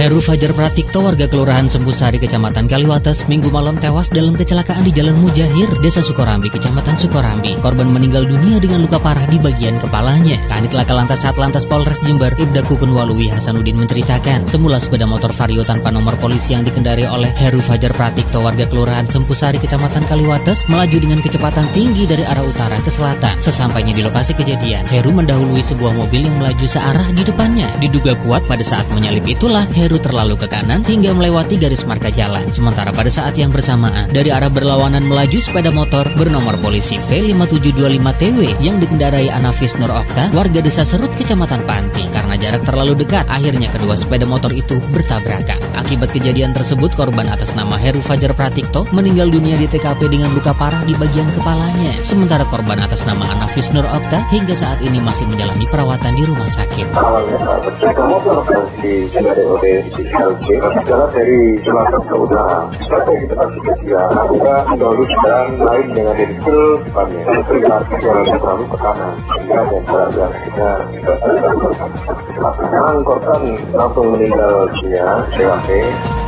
Heru Fajar Pratikto, warga Kelurahan Sempusari, Kecamatan Kaliwates, Minggu malam tewas dalam kecelakaan di Jalan Mujahir, Desa Sukorambi, Kecamatan Sukorambi. Korban meninggal dunia dengan luka parah di bagian kepalanya. Kanit Laka Lantas Satlantas Polres Jember, Ibda Kukun Waluwi Hasanuddin menceritakan, semula sepeda motor Vario tanpa nomor polisi yang dikendarai oleh Heru Fajar Pratikto, warga Kelurahan Sempusari, Kecamatan Kaliwates, melaju dengan kecepatan tinggi dari arah utara ke selatan. Sesampainya di lokasi kejadian, Heru mendahului sebuah mobil yang melaju searah di depannya. Diduga kuat pada saat menyalip itulah Heru terlalu ke kanan hingga melewati garis marka jalan. Sementara pada saat yang bersamaan, dari arah berlawanan melaju sepeda motor bernomor polisi P5725TW yang dikendarai Anafis Nur Okta, warga Desa Serut, Kecamatan Panti. Karena jarak terlalu dekat, akhirnya kedua sepeda motor itu bertabrakan. Akibat kejadian tersebut, korban atas nama Heru Fajar Pratikto meninggal dunia di TKP dengan luka parah di bagian kepalanya. Sementara korban atas nama Anafis Nur Okta hingga saat ini masih menjalani perawatan di rumah sakit. Sepeda motor dikendarai oleh LC berjalan dari selatan ke utara. Seperti kita pastikan dia juga mendahului kendaraan lain dengan mobil depannya. Itu jalan terlalu ke kanan. Dan jalan kita sekarang korban langsung meninggal dunia TKP.